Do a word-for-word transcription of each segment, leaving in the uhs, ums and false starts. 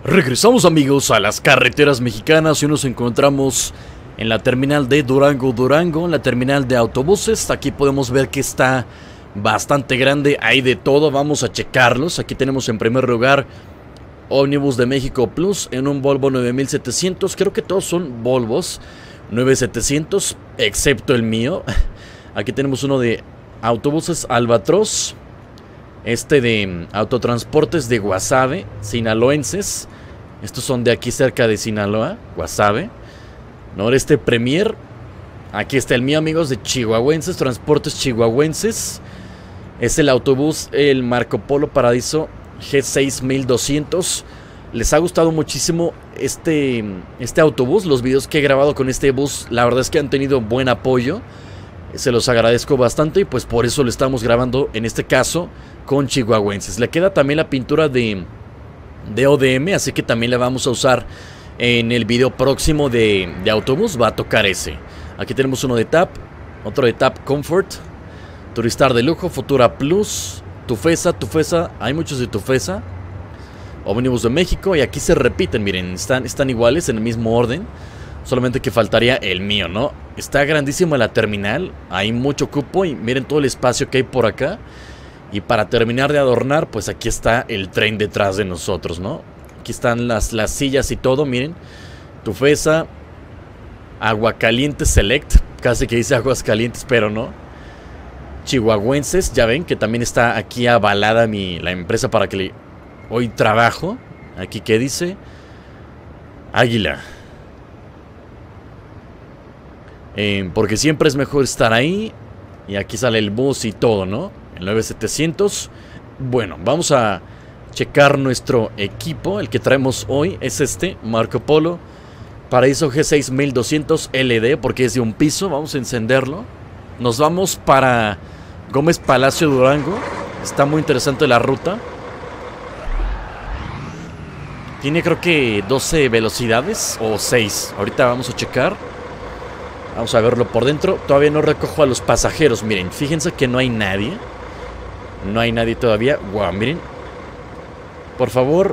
Regresamos, amigos, a las carreteras mexicanas y nos encontramos en la terminal de Durango, Durango, en la terminal de autobuses. Aquí podemos ver que está bastante grande, hay de todo, vamos a checarlos. Aquí tenemos en primer lugar Ómnibus de México Plus en un Volvo nueve mil setecientos. Creo que todos son Volvos nueve mil setecientos, excepto el mío. Aquí tenemos uno de autobuses Albatros. Este de autotransportes de Guasave, sinaloenses. Estos son de aquí cerca de Sinaloa, Guasave. Noreste Premier. Aquí está el mío, amigos, de chihuahuenses, transportes chihuahuenses. Es el autobús, el Marco Polo Paradiso G seis mil doscientos. Les ha gustado muchísimo este, este autobús. Los videos que he grabado con este bus, la verdad es que han tenido buen apoyo. Se los agradezco bastante y pues por eso lo estamos grabando en este caso con chihuahuenses. Le queda también la pintura de, de O D M, así que también la vamos a usar en el video próximo de, de autobús. Va a tocar ese. Aquí tenemos uno de T A P, otro de T A P Comfort, Turistar de Lujo, Futura Plus, Tufesa, Tufesa, hay muchos de Tufesa, Ómnibus de México, y aquí se repiten, miren, están, están iguales en el mismo orden. Solamente que faltaría el mío, ¿no? Está grandísima la terminal, hay mucho cupo y miren todo el espacio que hay por acá. Y para terminar de adornar, pues aquí está el tren detrás de nosotros, ¿no? Aquí están las, las sillas y todo, miren. Tufesa, Aguacalientes Select, casi que dice Aguascalientes, pero no. Chihuahuenses, ya ven que también está aquí avalada mi, la empresa para que le, hoy trabajo. Aquí que dice Águila. Eh, porque siempre es mejor estar ahí. Y aquí sale el bus y todo, ¿no? El nueve mil setecientos. Bueno, vamos a checar nuestro equipo. El que traemos hoy es este Marco Polo Paradiso G seis mil doscientos L D, porque es de un piso. Vamos a encenderlo. Nos vamos para Gómez Palacio, Durango. Está muy interesante la ruta. Tiene creo que doce velocidades o seis. Ahorita vamos a checar. Vamos a verlo por dentro. Todavía no recojo a los pasajeros. Miren, fíjense que no hay nadie. No hay nadie todavía. Wow, miren. Por favor,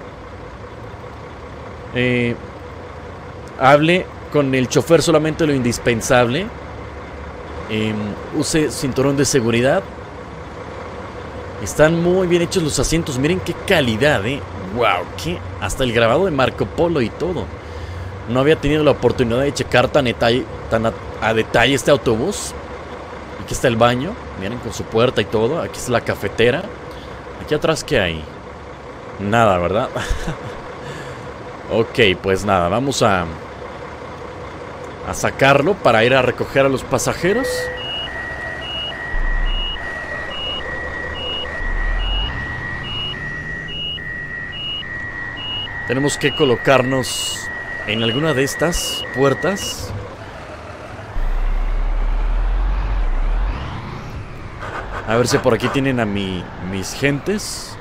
eh, hable con el chofer solamente lo indispensable. eh, Use cinturón de seguridad. Están muy bien hechos los asientos. Miren qué calidad, eh. Wow, qué. Hasta el grabado de Marco Polo y todo. No había tenido la oportunidad de checar tan, detalle, tan a, a detalle este autobús. Aquí está el baño, miren, con su puerta y todo. Aquí está la cafetera. Aquí atrás, ¿qué hay? Nada, ¿verdad? Ok, pues nada, vamos a A sacarlo para ir a recoger a los pasajeros. Tenemos que colocarnos en alguna de estas puertas. A ver si por aquí tienen a mi, mis gentes.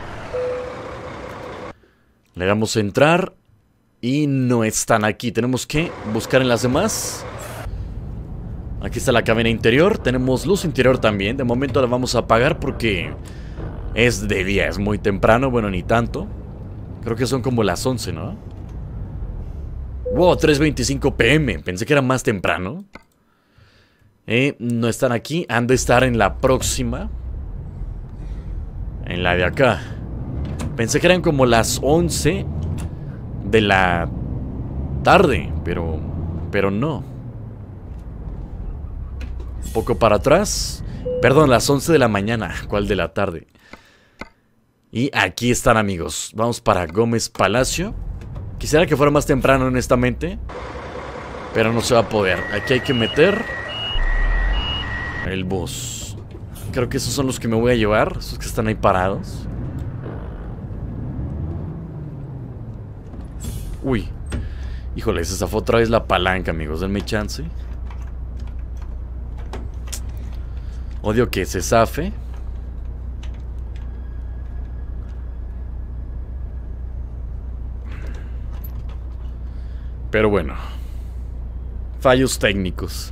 Le damos a entrar. Y no están aquí. Tenemos que buscar en las demás. Aquí está la cabina interior. Tenemos luz interior también. De momento la vamos a apagar porque es de día, es muy temprano. Bueno, ni tanto. Creo que son como las once, ¿no? Wow, tres veinticinco pm. Pensé que era más temprano. Eh, no están aquí. Han de estar en la próxima. En la de acá. Pensé que eran como las once de la tarde, pero pero no. Un poco para atrás. Perdón, las once de la mañana. ¿Cuál de la tarde? Y aquí están, amigos. Vamos para Gómez Palacio. Quisiera que fuera más temprano, honestamente, pero no se va a poder. Aquí hay que meter el bus. Creo que esos son los que me voy a llevar. Esos que están ahí parados. Uy. Híjole, se zafó otra vez la palanca, amigos. Denme chance. Odio que se zafe. Pero bueno. Fallos técnicos.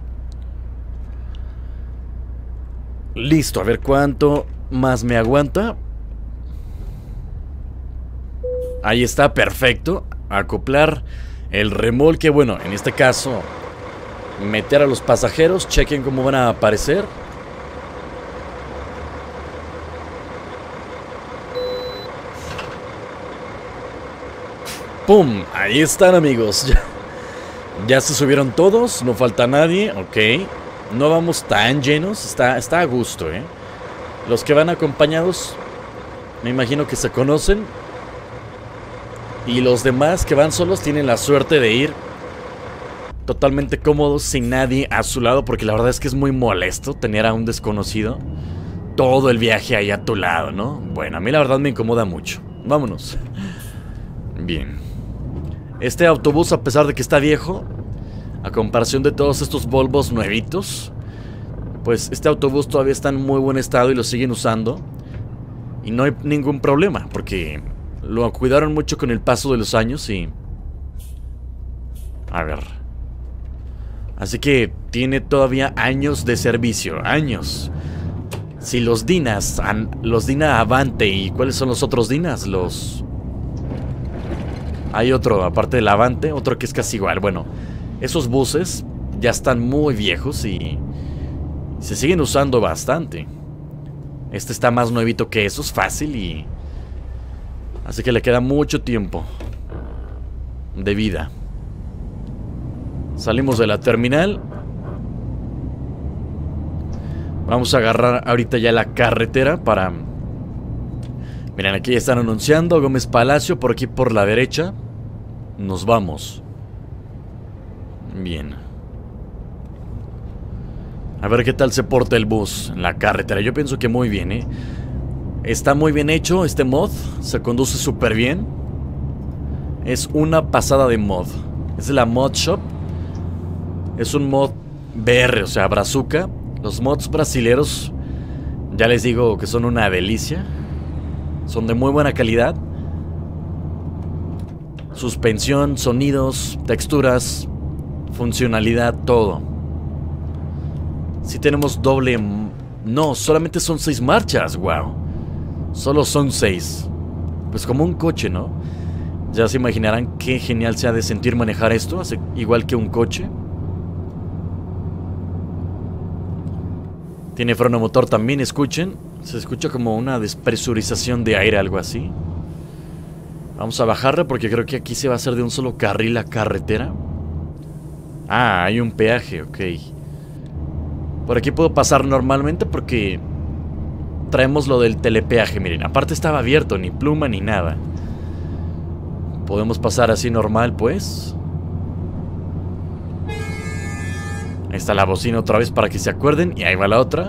Listo, a ver cuánto más me aguanta. Ahí está, perfecto. acoplar el remolque. Bueno, en este caso, meter a los pasajeros. Chequen cómo van a aparecer. ¡Pum! Ahí están, amigos. Ya, ya se subieron todos, no falta nadie. Ok. No vamos tan llenos, está, está a gusto, ¿eh? Los que van acompañados, me imagino que se conocen. Y los demás que van solos tienen la suerte de ir totalmente cómodos, sin nadie a su lado. Porque la verdad es que es muy molesto tener a un desconocido todo el viaje ahí a tu lado, ¿no? Bueno, a mí la verdad me incomoda mucho. Vámonos. Bien. Este autobús, a pesar de que está viejo, a comparación de todos estos Volvos nuevitos, pues este autobús todavía está en muy buen estado y lo siguen usando. Y no hay ningún problema, porque lo cuidaron mucho con el paso de los años y... A ver... Así que tiene todavía años de servicio, años. Si los Dinas, los Dina Avante, ¿y cuáles son los otros Dinas? Los... Hay otro, aparte del Avante, otro que es casi igual. Bueno, esos buses ya están muy viejos y se siguen usando bastante. Este está más nuevito que esos, fácil y... Así que le queda mucho tiempo de vida. Salimos de la terminal. Vamos a agarrar ahorita ya la carretera para... Miren, aquí ya están anunciando Gómez Palacio, por aquí por la derecha. Nos vamos. Bien. A ver qué tal se porta el bus en la carretera. Yo pienso que muy bien, ¿eh? Está muy bien hecho este mod. Se conduce súper bien. Es una pasada de mod. Es la Mod Shop. Es un mod B R, o sea, brazuca. Los mods brasileros, ya les digo que son una delicia. Son de muy buena calidad. Suspensión, sonidos, texturas, funcionalidad, todo. Si tenemos doble... No, solamente son seis marchas, wow. Solo son seis. Pues como un coche, ¿no? Ya se imaginarán qué genial se ha de sentir manejar esto, igual que un coche. Tiene freno motor también, escuchen. Se escucha como una despresurización de aire, algo así. Vamos a bajarla porque creo que aquí se va a hacer de un solo carril la carretera. Ah, hay un peaje, ok. Por aquí puedo pasar normalmente porque traemos lo del telepeaje, miren. Aparte estaba abierto, ni pluma ni nada. Podemos pasar así normal, pues. Ahí está la bocina otra vez para que se acuerden. Y ahí va la otra.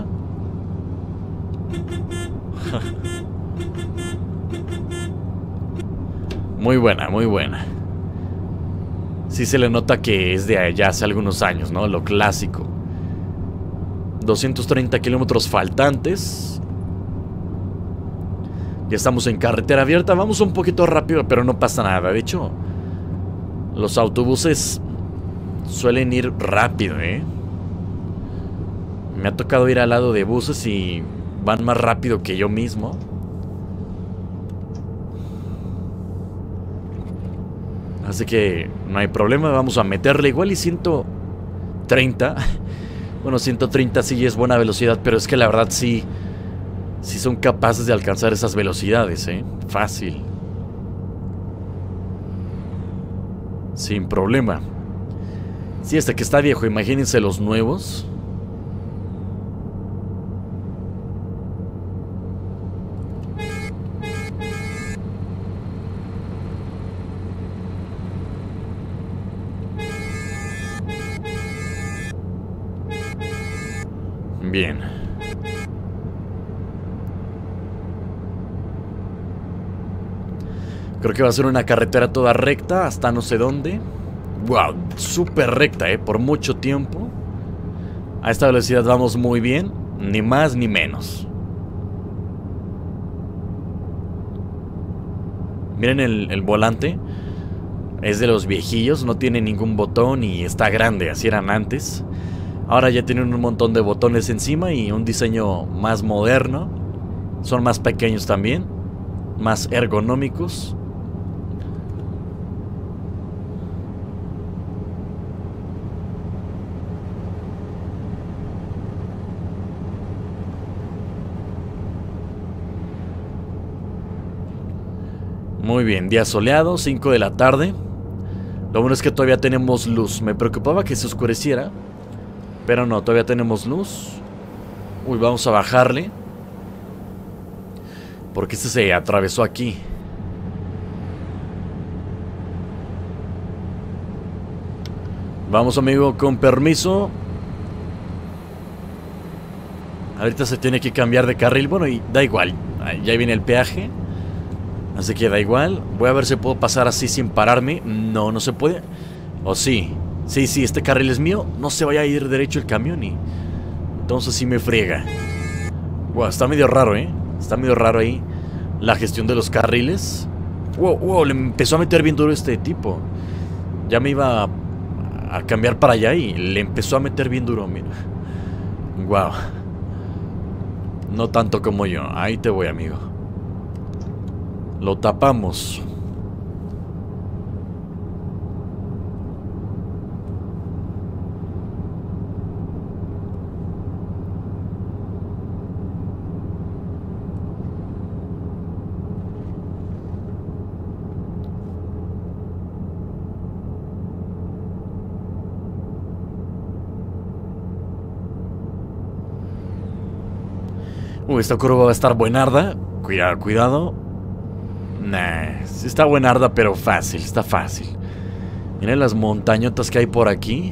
Muy buena, muy buena. Sí se le nota que es de allá hace algunos años, ¿no? Lo clásico. doscientos treinta kilómetros faltantes. Ya estamos en carretera abierta. Vamos un poquito rápido, pero no pasa nada. De hecho, los autobuses suelen ir rápido, ¿eh? Me ha tocado ir al lado de buses y van más rápido que yo mismo. Así que no hay problema, vamos a meterle igual y ciento treinta. Bueno, ciento treinta sí es buena velocidad, pero es que la verdad sí, sí son capaces de alcanzar esas velocidades, ¿eh? Fácil. Sin problema. Sí, este que está viejo, imagínense los nuevos. Bien. Creo que va a ser una carretera toda recta hasta no sé dónde. Wow, súper recta, eh, por mucho tiempo. A esta velocidad vamos muy bien. Ni más ni menos. Miren el, el volante. Es de los viejillos, no tiene ningún botón y está grande, así eran antes. Ahora ya tienen un montón de botones encima y un diseño más moderno. Son más pequeños también, más ergonómicos. Muy bien, día soleado, cinco de la tarde. Lo bueno es que todavía tenemos luz. Me preocupaba que se oscureciera, pero no, todavía tenemos luz. Uy, vamos a bajarle, porque este se atravesó aquí. Vamos, amigo, con permiso. Ahorita se tiene que cambiar de carril. Bueno, y da igual, ya viene el peaje, así que da igual. Voy a ver si puedo pasar así sin pararme. No, no se puede. ¿O sí? Sí, sí, este carril es mío. No se vaya a ir derecho el camión y entonces sí me friega. Wow, está medio raro, ¿eh? Está medio raro ahí la gestión de los carriles. Wow, wow, le empezó a meter bien duro este tipo. Ya me iba a, a cambiar para allá y le empezó a meter bien duro, mira. Wow. No tanto como yo. Ahí te voy, amigo. Lo tapamos. Uy, esta curva va a estar buenarda. Cuidado, cuidado. Nah, sí está buenarda, pero fácil, está fácil. Miren las montañotas que hay por aquí.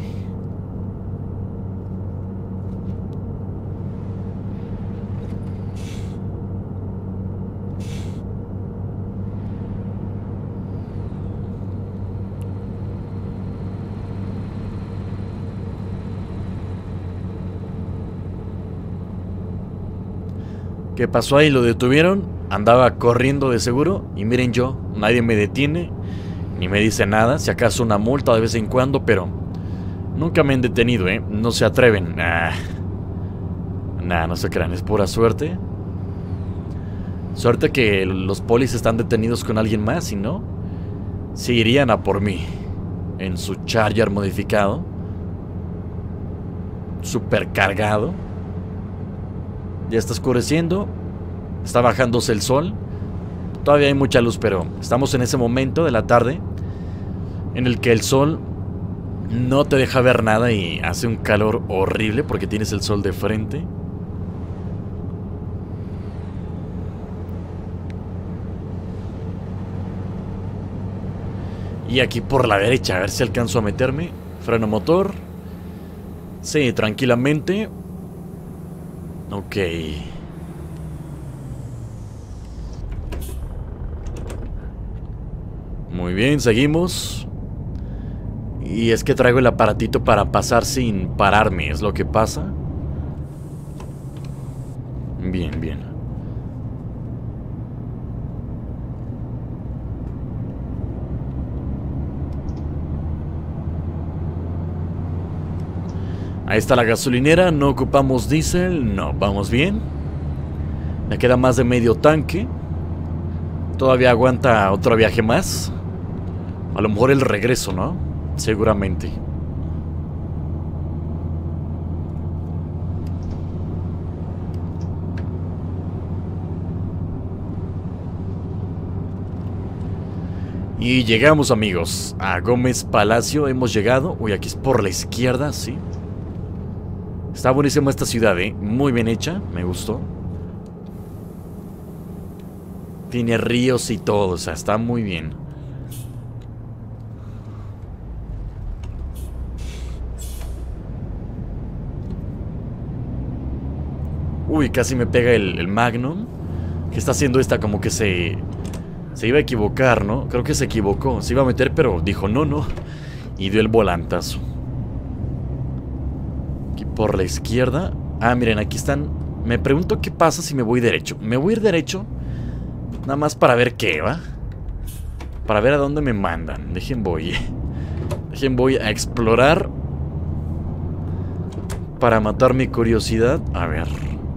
¿Qué pasó ahí? ¿Lo detuvieron? Andaba corriendo de seguro. Y miren yo, nadie me detiene, ni me dice nada. Si acaso una multa de vez en cuando, pero nunca me han detenido, ¿eh? No se atreven. Nah, nah, no se crean, es pura suerte. Suerte que los polis están detenidos con alguien más, si no, sí irían a por mí. En su Charger modificado, super cargado. Ya está oscureciendo. Está bajándose el sol. Todavía hay mucha luz, pero estamos en ese momento de la tarde en el que el sol no te deja ver nada y hace un calor horrible porque tienes el sol de frente. Y aquí por la derecha, a ver si alcanzo a meterme. Freno motor. Sí, tranquilamente. Ok. Muy bien, seguimos. Y es que traigo el aparatito para pasar sin pararme, es lo que pasa. Bien, bien. Ahí está la gasolinera, no ocupamos diésel, no, vamos bien. Me queda más de medio tanque. Todavía aguanta otro viaje más. A lo mejor el regreso, ¿no? Seguramente. Y llegamos, amigos, a Gómez Palacio. Hemos llegado. Uy, aquí es por la izquierda, sí. Está buenísima esta ciudad, ¿eh? Muy bien hecha, me gustó. Tiene ríos y todo, o sea, está muy bien. Uy, casi me pega el, el Magnum. ¿Qué está haciendo esta? Como que se... Se iba a equivocar, ¿no? Creo que se equivocó. Se iba a meter, pero dijo no, no. Y dio el volantazo. Aquí por la izquierda. Ah, miren, aquí están. Me pregunto qué pasa si me voy derecho. Me voy a ir derecho. Nada más para ver qué, ¿va? Para ver a dónde me mandan. Dejen voy. Dejen voy a explorar. Para matar mi curiosidad. A ver.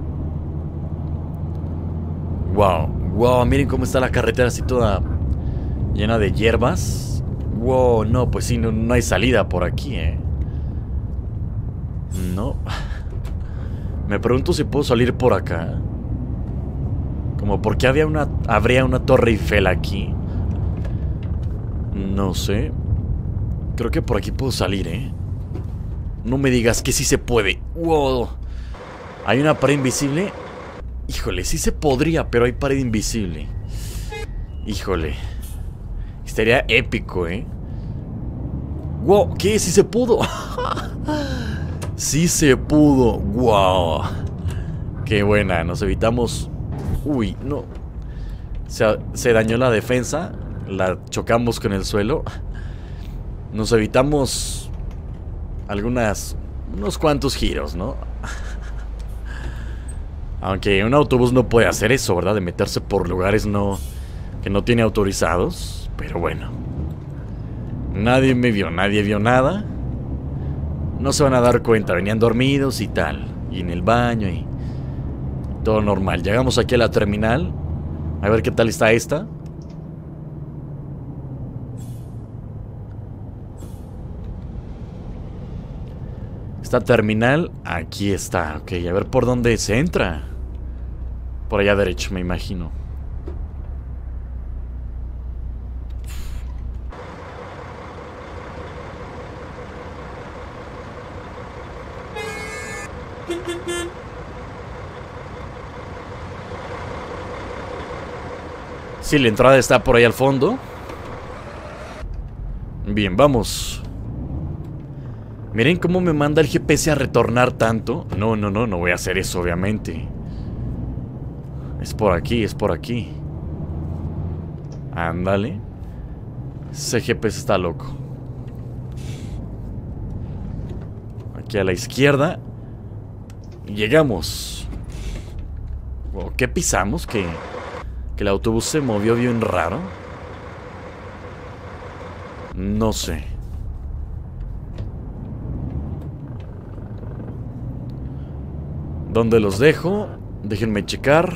Wow. Wow, miren cómo está la carretera así toda llena de hierbas. Wow, no, pues sí, no, no hay salida por aquí, eh. No. Me pregunto si puedo salir por acá. Como porque había una, habría una Torre Eiffel aquí. No sé. Creo que por aquí puedo salir, ¿eh? No me digas que sí se puede. ¡Wow! Hay una pared invisible. Híjole, sí se podría, pero hay pared invisible. Híjole. Estaría épico, ¿eh? ¡Wow! ¿Qué? ¡Sí se pudo! ¡Sí se pudo! ¡Wow! ¡Qué buena! Nos evitamos... Uy, no. Se, se dañó la defensa. La chocamos con el suelo. Nos evitamos... algunas... unos cuantos giros, ¿no? Aunque un autobús no puede hacer eso, ¿verdad? De meterse por lugares no... que no tiene autorizados. Pero bueno. Nadie me vio, nadie vio nada. No se van a dar cuenta, venían dormidos y tal. Y en el baño y... todo normal. Llegamos aquí a la terminal. A ver qué tal está esta. Esta terminal, aquí está. Ok, a ver por dónde se entra. Por allá derecho, me imagino. Sí, la entrada está por ahí al fondo. Bien, vamos. Miren cómo me manda el G P S a retornar tanto. No, no, no, no voy a hacer eso, obviamente. Es por aquí, es por aquí. Ándale. Ese G P S está loco. Aquí a la izquierda. Llegamos. Wow, ¿qué pisamos? Que, que el autobús se movió bien raro. No sé. ¿Dónde los dejo? Déjenme checar.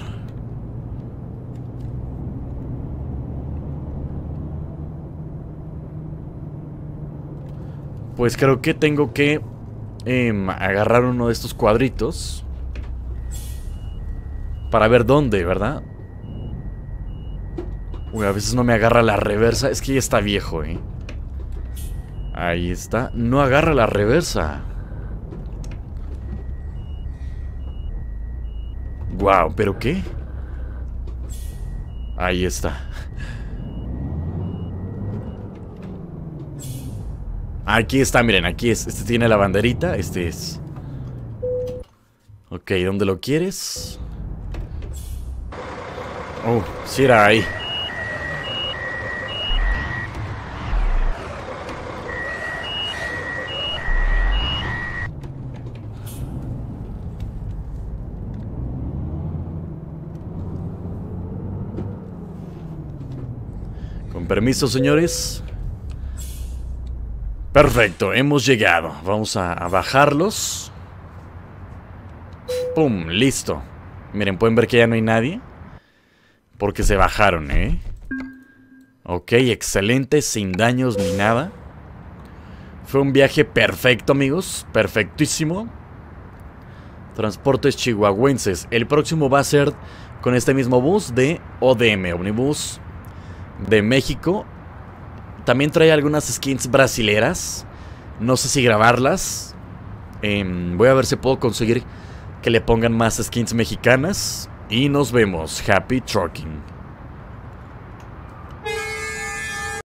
Pues creo que tengo que eh, agarrar uno de estos cuadritos para ver dónde, ¿verdad? Uy, a veces no me agarra la reversa. Es que ya está viejo, ¿eh? Ahí está. No agarra la reversa. Wow, ¿pero qué? Ahí está. Aquí está, miren, aquí es. Este tiene la banderita, este es. Ok, ¿dónde lo quieres? Oh, sí era ahí. Con permiso, señores. Perfecto, hemos llegado. Vamos a, a bajarlos. Pum, listo. Miren, pueden ver que ya no hay nadie. Porque se bajaron, ¿eh? Ok, excelente, sin daños ni nada. Fue un viaje perfecto, amigos. Perfectísimo. Transportes chihuahuenses. El próximo va a ser con este mismo bus de O D M, Omnibus de México. También trae algunas skins brasileras. No sé si grabarlas. eh, Voy a ver si puedo conseguir que le pongan más skins mexicanas. Y nos vemos. Happy Trucking.